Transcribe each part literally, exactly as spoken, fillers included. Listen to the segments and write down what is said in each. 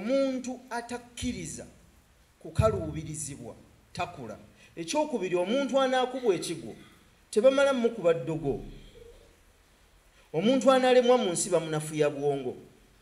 omuntu atakkiriza kukaluubirizibwa takula. Ekyokubiri, omuntu anaakubwa ekigo tebamala mukuba ddogo. Omuntu analemwa mu nsi bamunafuya bwongo.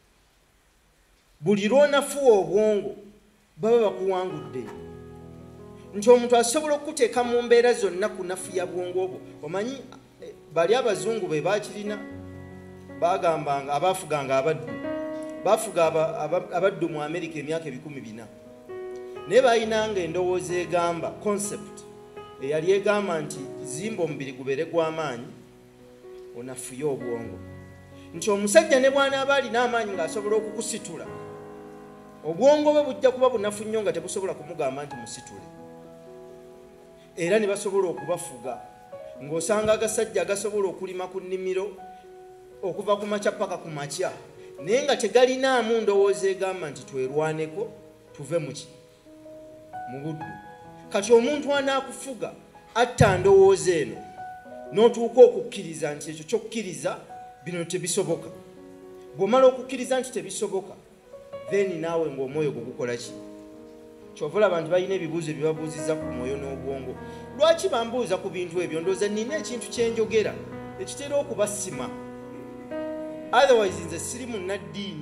Buli lw'onafuwa obwongo baba bakuwangudde. Nti omuntu asobola okuteeka mu mbeera zonna kunafuya bwongo obwo. Omanyi bali abazungu be bakirina bagambanga abaafuganga abaddu baafuga abaddu mu Amerika emyaka ebikumi bina. Naye bayinanga endowooza egamba concept eyali egamba nti zimba omubiri gubeere gw'amaanyi onafuye obwongo. Nti omusajja ne bw'anaaba alina amaanyi ng'asobola okukusitula, obwongo bwe bujja kuba bunafu nnyo nga tebusobola kumugamba nti musitule. Era ne basobola okubafuga ng'osanga agasajja agasobola okulima ku nnimiro okuva ku makya paka ku makya, naye nga tegalinaamu ndowooza egamba nti twerwaneko tuve muki mu buddu. Kati omuntu anaakufuga atta ndowooza eno n'otuuka okukkiriza nti ekyo ky'okkiriza bino tebisoboka. Bw'omala okukkiriza nti tebisoboka, then naawe ng'omwoyo gwo gukola ki? Kyova olaba nti balina ebibuuzo byebabuuziza ku mwoyo n'obwongo. Lwaki bambuuza ku bintu ebyo? Ndowooza nina ekintu kye njogera ekitera okubasima. Otherwise nze siri munnaddiini,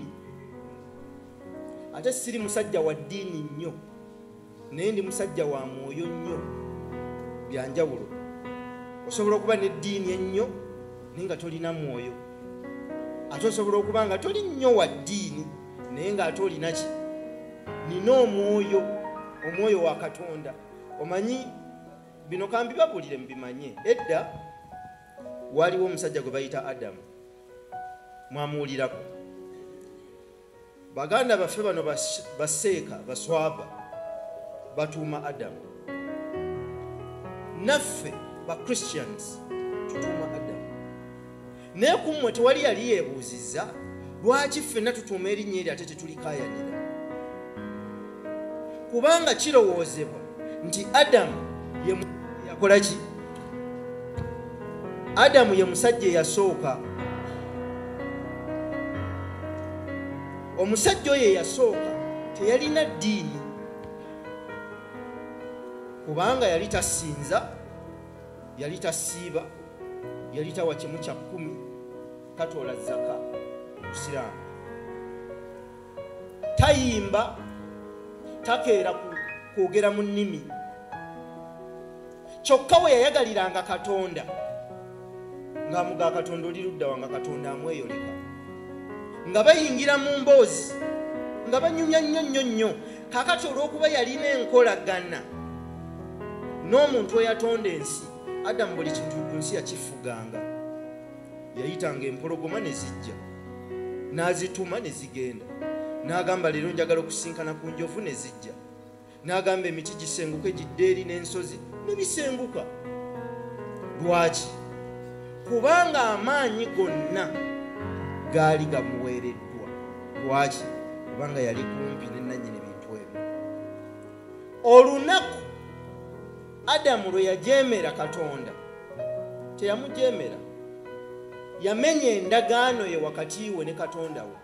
ate siri musajja wa ddiini nnyo, naye ndi musajja wa mwoyo nnyo. Byanjawulo. Osobola okuba n'eddiini ennyo naye nga tolina mwoyo. Ate osobola okuba nga toli nnyo wa ddiini naye ng'ate olina ki? Nina omwoyo, omwoyo wa Katonda. Omanyi bino kambibabulire mubimanye. Edda waliwo omusajja gwe bayita Adamu. Mwamuwulirako. Baganda baffe bano baseeka baswaba batuuma Adamu. Naffe ba Christians tutuuma Adamu. Naye ku mmwe tewali yali yeebuuzizza lwaki ffenna tutuuma erinnya eri ate tetulikaayanira? Kubanga kirowoozebwa nti Adamu ye yakola ki? Adamu ye musajja eyasooka. Omusajja oyo eyasooka teyalina ddiini, kubanga yali tasinza, yali tasiiba, yali tawa kimu kya kkumi, tatoola zaka mu Busiraamu, tayimba, takeera kwogera mu nnimi. Kyokka we yayagaliranga Katonda ng'amugaa Katonda oli ludda wanga Katonda amweyoleka, nga bayingira mu mboozi nga banyumya nnyo nnyo nnyo. Kaakati olw'okuba yalina enkolagana n'omuntu eyatonda ensi, Adamu buli kintu ku nsi yakifuganga. Yayitanga empologoma ne zijja, n'azituma ne zigenda, n'agamba leero njagala okusinkana ku njovu ne zijja, n'agamba emiti gisenguke gidde eri n'ensozi ne bisenguka. Lwaki? Kubanga amaanyi gonna gaali gamuweereddwa. Lwaki? Kubanga yali kumpi ne nannyini bintu ebyo. Olunaku Adamu lwe yajeemera Katonda, teyamujeemera, yamenya endagaano ye wakati we ne Katonda we.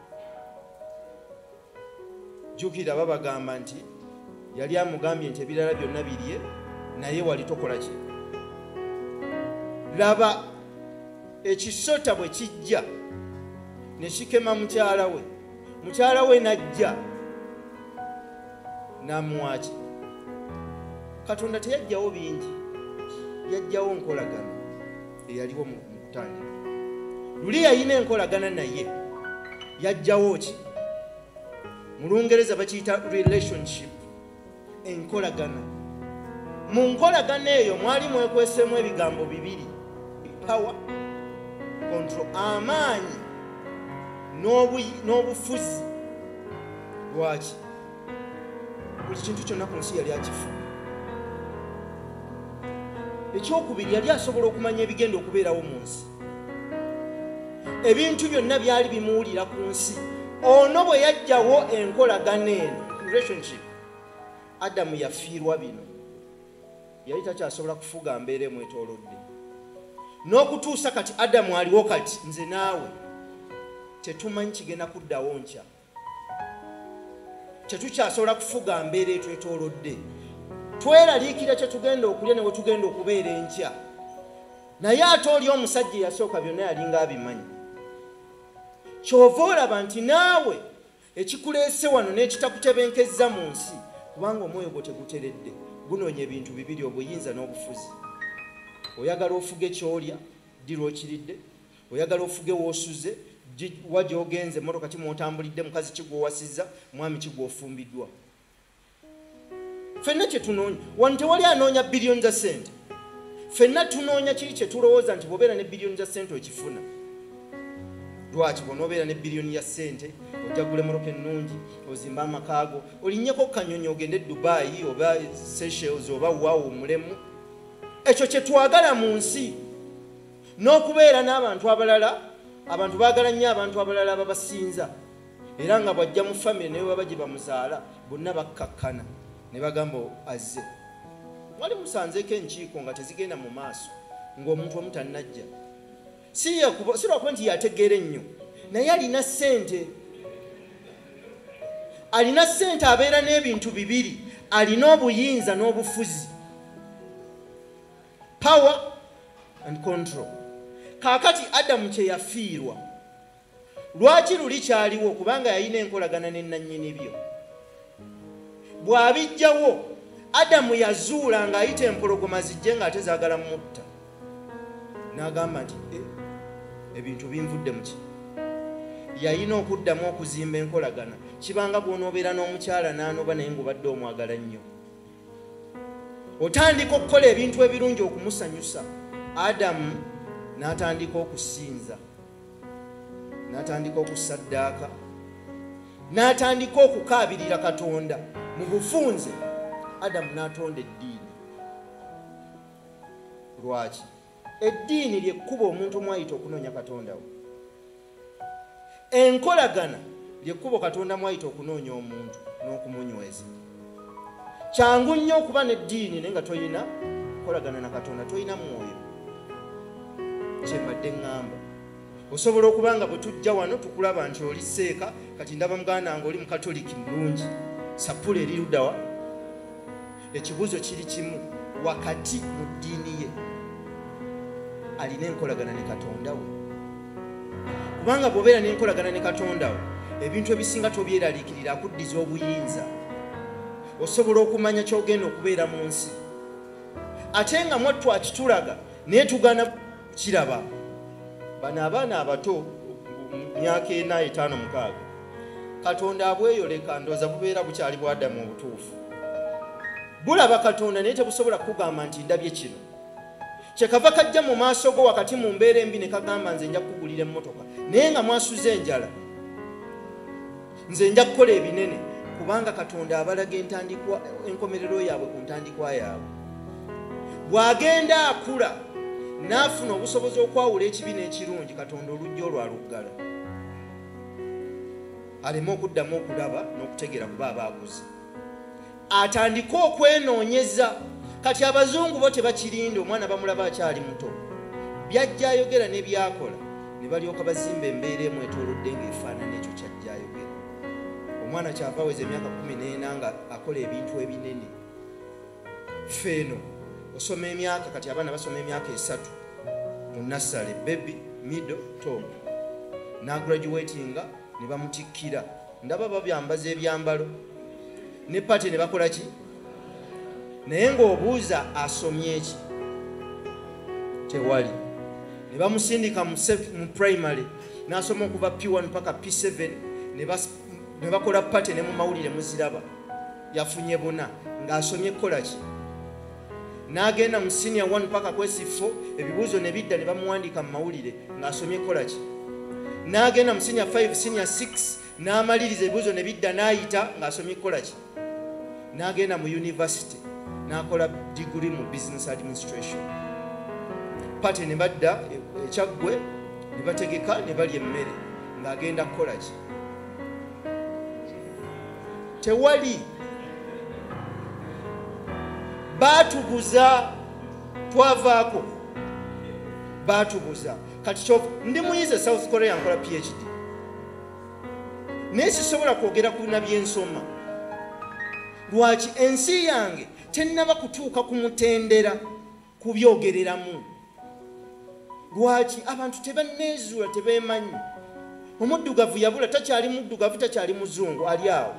Jjukira babagamba nti yali amugambye nti ebirala byonna birye, naye wali tokola ki? Laba ekisota bwe kijja ne kikema mukyala we, mukyala we n'ajja n'amuwa ki? Katonda teyajjawo bingi, yajjawo nkolagana eyaliwo mu kutandika. Luli yalina enkolagana naye, yajjawo ki? Mu Lungereza bakiyita relationship, enkolagana. Mu nkolagana eyo mwali mwekwesemu ebigambo bibiri: power, control, amaanyi n'obufuzi. Lwaki? Buli kintu kyonna ku nsi yali akifuga. Ekyokubiri, yali asobola okumanya ebigenda okubeerawo mu nsi. Ebintu byonna byali bimuwulira ku nsi. Ono bwe yajjawo enkolagana eno, relationship, Adamu yafiirwa bino. Yali takyasobola kufuga mbeera emwetoolodde. N'okutuusa kati Adamu aliwo kati, nze naawe tetumanyi kigenda kuddawo nkya. tetukyasobola kufuga mbeera etwetoolodde. Tweraliikira kye tugenda okulya ne we tugenda okubeera enkya. Naye ate oli omusajja eyasooka byonna yalinga abimanyi. Kyova olaba nti naawe ekikuleese wano n'ekitakutebenkezza mu nsi, kubanga omwoyo gwo teguteredde, gunoonya ebintu bibiri: obuyinza n'obufuzi. Oyagala ofuge kyolya, ddi lw'okiridde. Oyagala ofuge w'osuze, wa gy'ogenze, emmotoka ki mw'otambulidde, mukazi ki gw'owasizza, mwami ki gw'ofumbiddwa. Ffenna kye tunoonya wano tewali anoonya biliyoni za ssente. Ffenna tunoonya kiri kye tulowooza nti bw'obeera ne biliyoni za ssente okifuna. Lwaki bw'onoobeera ne biliyoni ya ssente ojagula emmotoka ennungi, ozimba amakaago, olinnyeko kanyonyi ogende Dubai oba Seychelles oba waawo omulemu. Ekyo kye twagala mu nsi, n'okubeera n'abantu abalala. Abantu baagala nnyo abantu abalala ababasinza, era nga bw'ajja mu famire naye baba gye bamuzaala bonna bakkakkana ne bagamba azze. Mwali musanzeeko enkiiko nga tezigenda mu maaso ng'omuntu omu tannajja. Si lwakuba nti yategeera ennyo, naye alina ssente. Alina ssente, abeera n'ebintu bibiri: alina obuyinza n'obufuzi, power and control. Kaakati Adamu kye yafiirwa, lwaki luli kyaliwo? Kubanga yalina enkolagana ne nannyini byo. Bw'abijjawo, Adamu yazuula ng'ayita empologoma zijje ng'ate zaagala mutta. N'agamba nti ebintu binvudde mu ki? Yalina okuddamu okuzimba enkolagana. Kibanga bw'onoobeera n'omukyala n'anoba naye ng'obadde omwagala nnyo, otandika okukola ebintu ebirungi okumusanyusa. Adamu n'atandika okusinza, n'atandika okusaddaaka, n'atandika okukaabirira Katonda mu bufunze. Adamu n'atonda eddiini. Lwaki? Eddiini lyekkuba omuntu mwayita okunoonya Katonda we. Enkolagana lyekkuba Katonda mwayita okunoonya omuntu n'okumunyweza. Kyangu nnyo okuba n'eddiini naye nga toyina kolagana na Katonda, toyina mwoyo. Kyembadde ngamba, osobola okuba nga bwe tujja wano tukulaba nti oli seeka, kati ndaba muganda nga oli mukatoliki mulungi, sapula eri luddawa. Ekibuuzo kiri kimu: wakati mu ddiini ye alina enkolagana ne Katonda we? Kubanga bw'obeera n'enkolagana ne Katonda we, ebintu ebisinga tobyeraliikirira, akuddiza obuyinza. Osobola okumanya ky'ogenda okubeera mu nsi. Ate nga mwattu akitulaga naye tugaana kiraba. Bano abaana abato myaka ena etaano mukaaga, Katonda abweyoleka ndooza bubeera bukyali bwa Adamu obutuufu. Bulaba Katonda naye tebusobola kukugamba nti ndabye kino. Kyekava kajja mu maaso go wakati mu mbeera embi ne kagamba nze nja kukugulira emmotoka, naye nga mwasuze enjala, nze nja kukola ebinene. Kubanga Katonda abalaga entandikwa, enkomerero yaabwe ku ntandikwa yaabwe. Bw'agenda akula n'afuna obusobozi okwawula ekibi n'ekirungi, Katonda olujja olwo aluggala, aleme okuddamu okulaba n'okutegeera kuba abaaguzi. Atandika okwenoonyeza. Kati abazungu bo tebakirinda omwana bamulaba akyali muto, byajja ayogera ne byakola ne balyoka bazimba embeera emwetoolodde ng'efaanana ekyo kyajja ayogera. Omwana kyava aweza emyaka kumi n'ena nga akola ebintu ebinene. Feeno osoma emyaka, kati abaana basoma emyaka esatu mu nasale, baby, middle, top, n'agraduatinga ne bamutikkira. Ndaba babyambaza ebyambalo ne pati ne bakola ki? Naye ng'obuuza asomye ki? Tewali. Ne bamusindika mu primary n'asoma okuva P one mpaka P seven, ne bakola pati ne mu mawulire muziraba. Yafunye buna ng'asomye kukola ki? N'agenda mu senior one mpaka kwesifo, ebibuuzo ne bidda ne bamuwandiika mu mawulire ng'asomye kukola ki? N'agenda mu senior five, senior six n'amaliriza, ebibuuzo ne bidda n'ayita ng'asomye kukola ki? N'agenda mu university n'akola degree mu business administration. Pate ne badda ekyaggwe ne bategeka ne balya emmere ng'agenda kukola ki? Tewali. Baatubuza, twavaako, baatubuza. Kati kyovu ndi muyize South Korea nkola P H D, naye sisobola kwogera ku nabyensoma lwaki ensi yange tennaba kutuuka ku mutendera kubyogereramu? Lwaki abantu tebanneezuula, tebeemanyi? Omuddugavu yabula, takyali muddugavu, takyali muzungu, ali awo.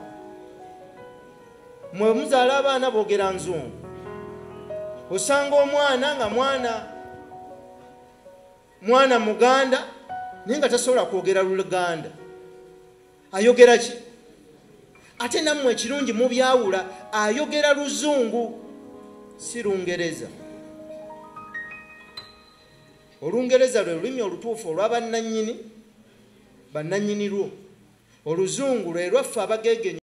Mwe muzaala abaana boogera nzungu, osanga omwana nga mwana mwana muganda naye nga tasobola kwogera Luganda, ayogera ki? Ate nammwe ekirungi mubyawula, ayogera Luzungu si Lungereza. Olungereza lwe lulimi olutuufu olw'abannannyini bannannyini lwo. Oluzungu lwe lwaffe abageegenyi.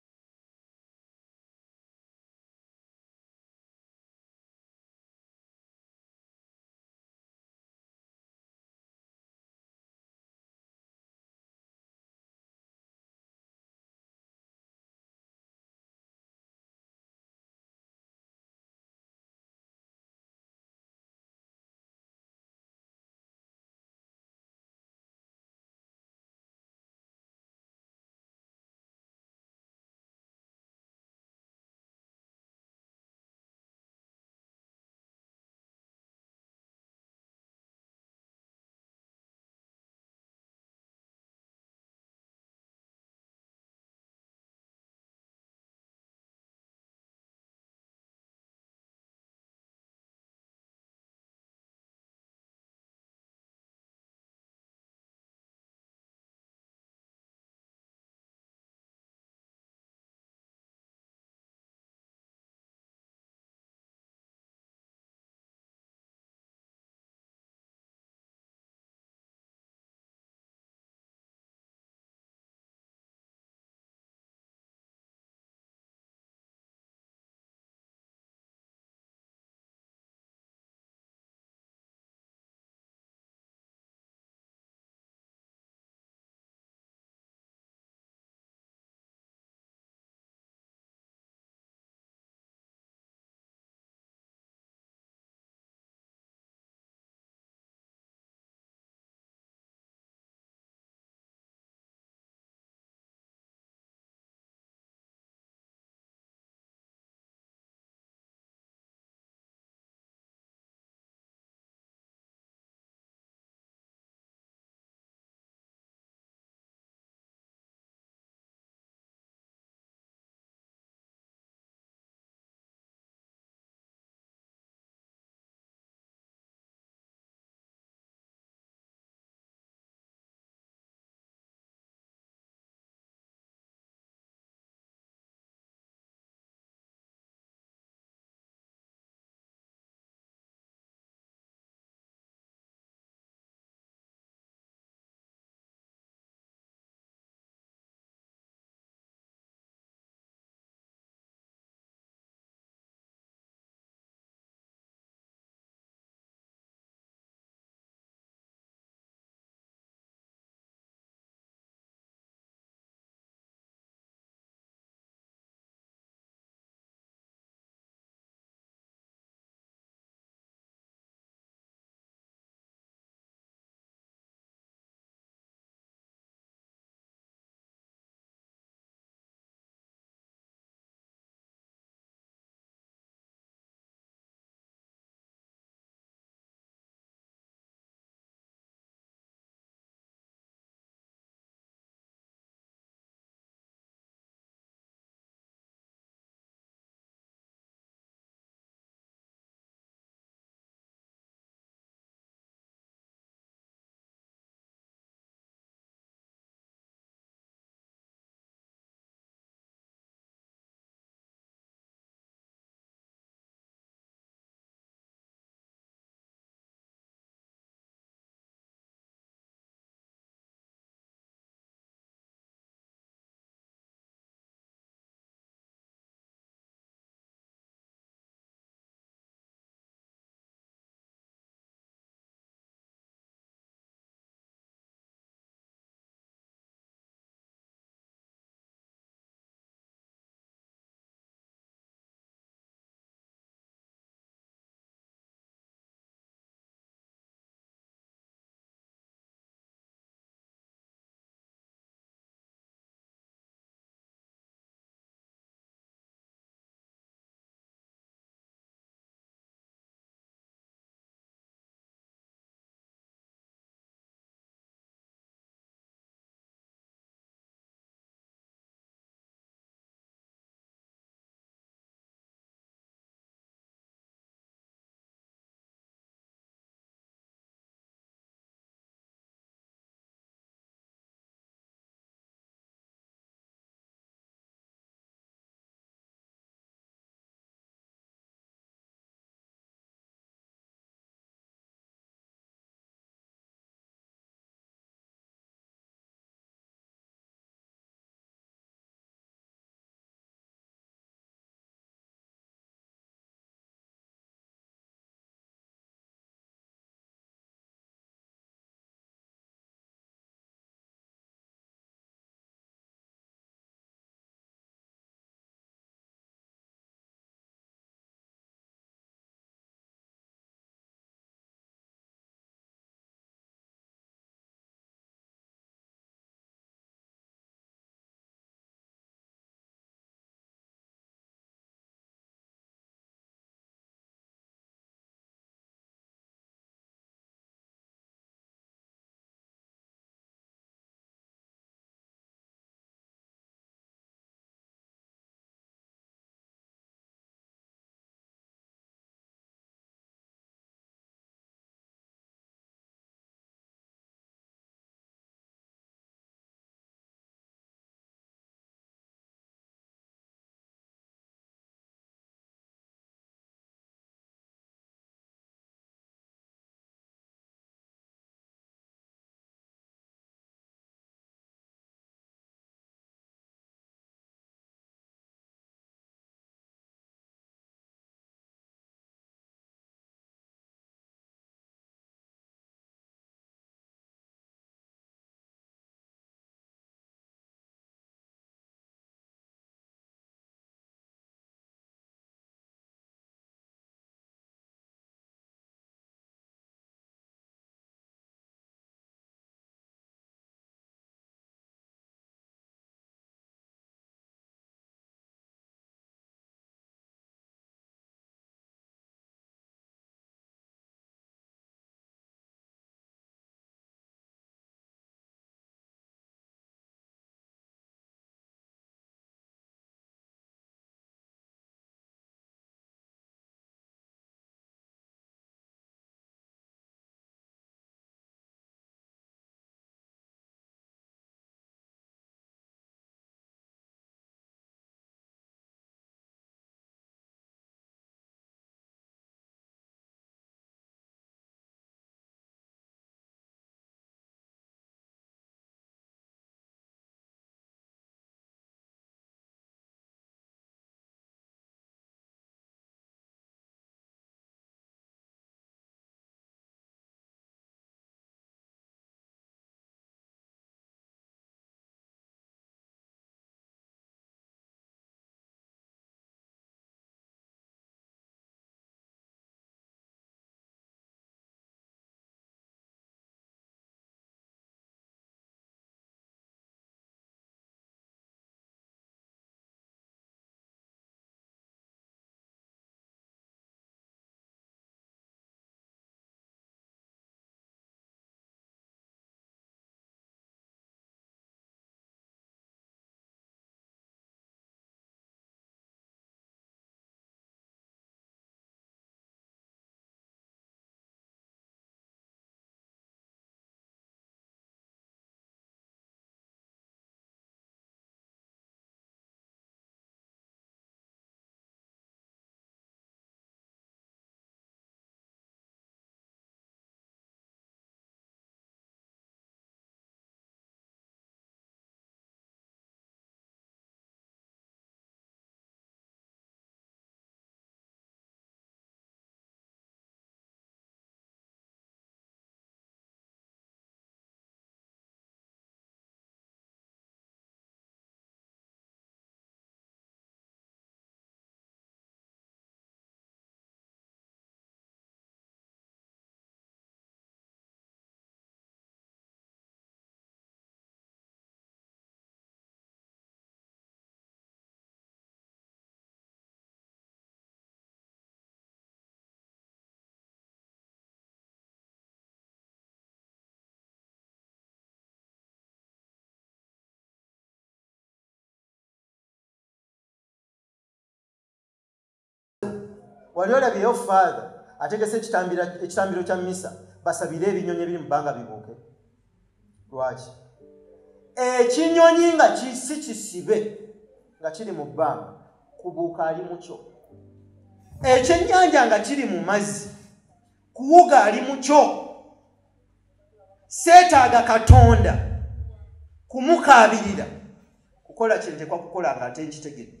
wali olabyeyo father ategese ekitambiro kya misa basabire ebinyonyi ebiri mu bbanga bibuuke. Lwaki? Ekinyonyi nga si kisibe nga kiri mu bbanga kubuuka ali mukyo. Ekyennyanja nga kiri mu mazzi kuwuga ali mukyo. Seetaaga Katonda kumukaabirira kukola kyentekwa kukola nga ate nkitegedde.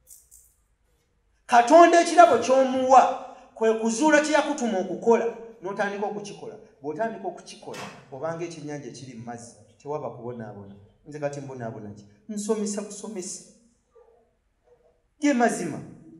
Katonda ekirabo ky'omuwa kwe kuzuula kye yakutuma okukola n'otandika okukikola. Bw'otandika okukikola obanga ekyennyanja ekiri mu mazzi tewaba kubonaabona. Nze kati mbonaabona ki? Nsomesa busomesa. Ye mazima.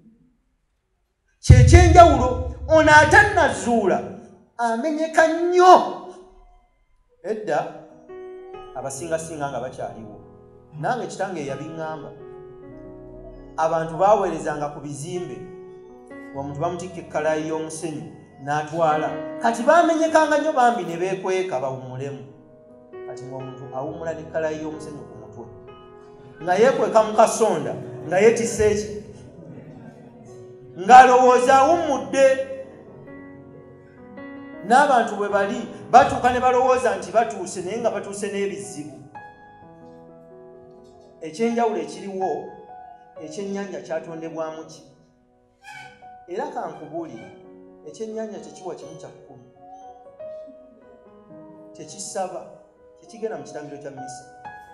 Kyekyenjawulo ono atannazuula amenyeka nnyo. Edda abasingasinga nga bakyaliwo. Nange kitange yabiŋŋamba. Abantu baweerezanga ku bizimbe. Omuntu bamutikka ekkalaayi y'omusenyu n'atwala. Kati bamenyekanga nnyo bambi ne beekweka bawummulemu. Kati ng'omuntu awummula n'ekkalaayi y'omusenyu ku mutwe. Nga yeekweka mu kasonda nga yeetisse eki. Ng'alowooza awummudde. N'abantu bwe bali batuuka ne balowooza nti batuuse naye nga batuuse n'ebizibu. Ekyenjawulo ekiriwo ekyennyanja kyatondebwamu ki? Era kankubuulire ekyennyanja tekiwa kimu kya kkumi. Tekisaba, tekigenda mu kitambiro kya misa.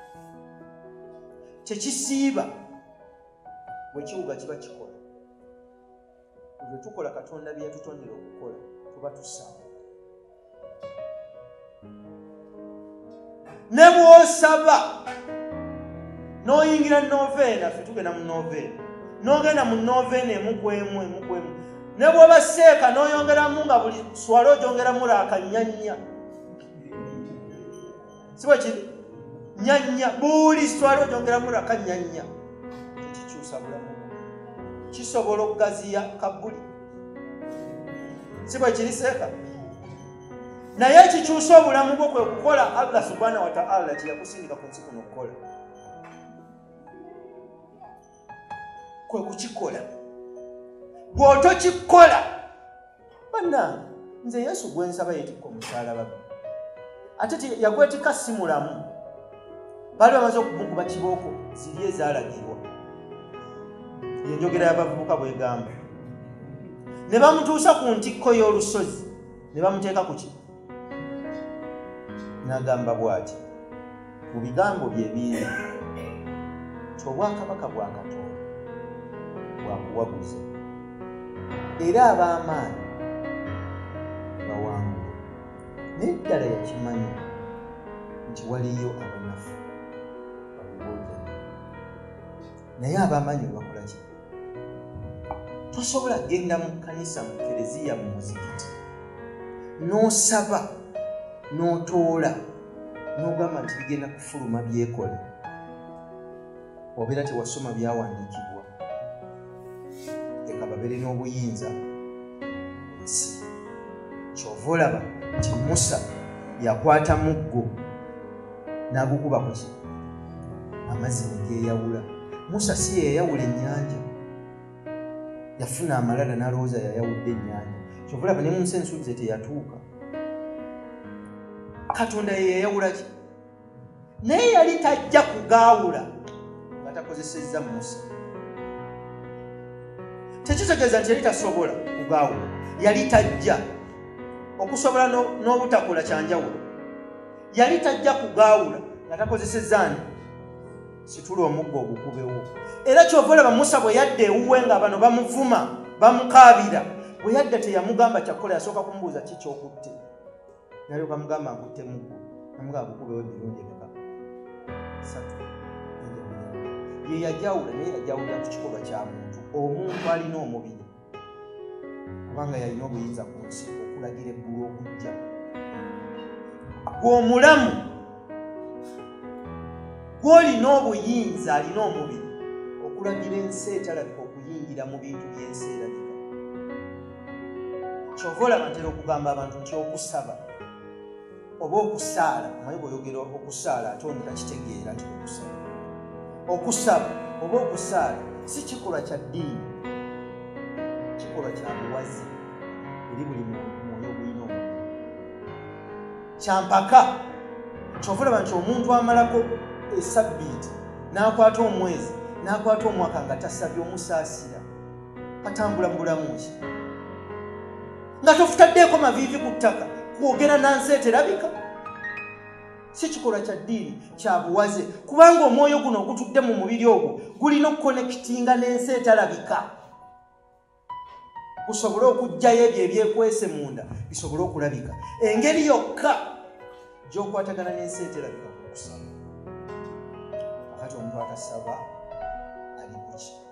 Tekisiiba bwe kiwuga kiba kikola. Bwe tukola Katonda bye yatutondera okukola tuba tusaba. Ne bw'osaba n'oyingira noveena, ffe tugenda mu noveena, n'ogenda mu noveena emu ku emu emu ku emu, ne bw'oba seeka n'oyongeramu nga buli swala ogyongeramu laakanyanya. Si bwe kiri? Nyanya, buli swala ogyongeramu laakanyanya. Tekikyusa bulamu. Kisobola okugaziya kabbuli. Si bwe kiri seeka? Naye kikyusa obulamu bwo kwe kukola Allah subhanahu wa ta'ala kye yakusindika ku nsi kuno okukola. Kwe kukikola. Bw'otokikola, bannange, nze Yesu gwe nsaba yeetikka omusaalaba gwe. Ate yagwetikka si mulamu. Baali bamaze okumukuba kibooko ziri ezaalagirwa. Ye njogera y'abavubuka bw'egamba. Ne bamutuusa ku ntikko y'olusozi ne bamuteeka ku ki? N'agamba bw'ati, mu bigambo bye biri nti obwakabaka bwa Katonda bwakuwaguza era ab'amaanyi bawangula. Naye ddala yakimanyi nti waliyo abanafu bakuboogera. Naye ab'amaanyi bwe bakola ki? Tosobola genda mu kkanisa, mu kereziya, mu muzikiti n'osaba n'otoola n'ogamba nti bigenda kufuluma byekole, obeera tewasoma byawandiikibwa. Leka babeere n'obuyinza nsi. Kyova olaba nti Musa yakwata muggo n'agukuba ku ki? Amazzi ne geeyawula. Musa si yeyawula ennyanja, yafuna amalala n'alowooza yayawudde ennyanja. Kyova olaba ne mu nsi ensuubize teyatuuka. Katonda ye yayawula ki? Naye yali tajja kugaawula nga takozesezza Musa. Tekitegeeza nti yali tasobola kugaawula. Yali tajja okusobola n'obutakola kyanjawulo. Yali tajja kugaawula nga takozesezza ani? Situla omuggo ogukubewo. Era kyova olaba Musa bwe yadda ewuwe nga bano bamuvuma bamukaabira, bwe yadda teyamugamba kyakola, yasooka kumubuuza ki ky'okutte. Nalyoka mugamba nkutte muggo, namugamba gukubewo emirundi emeka? Satu. Ye yajawula, naye yajawulira ku kikolwa kya muntu. Omuntu alina omubiri kubanga yalina obuyinza ku nsi okulagira eggulu okujja. Gw'omulamu gw'olina obuyinza, alina omubiri okulagira ensi etalabika okuyingira mu bintu by'ensi erabika. Kyova olaba ntera okugamba abantu nti okusaba oba okusaala, omanyi bw'oyogera okusaala ate ono takitegeera nti okusaba. Okusaba oba okusaala si kikolwa kya ddiini, ekikolwa kya buwazi eri buli mwoyo ogulina omubiri. Kyampaka kyofulaba nti omuntu amalako esabbiiti n'akwata omwezi n'akwata omwaka nga tasabye omusaasira atambula mu bulamu ki nga tofutaddeeko maviivi ku ttaka kwogera nansi eterabika. Si kikolwa kya ddiini kya buwaze kubanga omwoyo guno ogutudde mu mubiri ogwo gulina okukonekitinga n'ensi etalabika gusobole okugjayo ebyo ebyekwese munda bisobole okulabika. Engeri yokka gy'okwatagana n'ensi eterabika ku kusaba. Akati omuntu atasaba ali ku ki?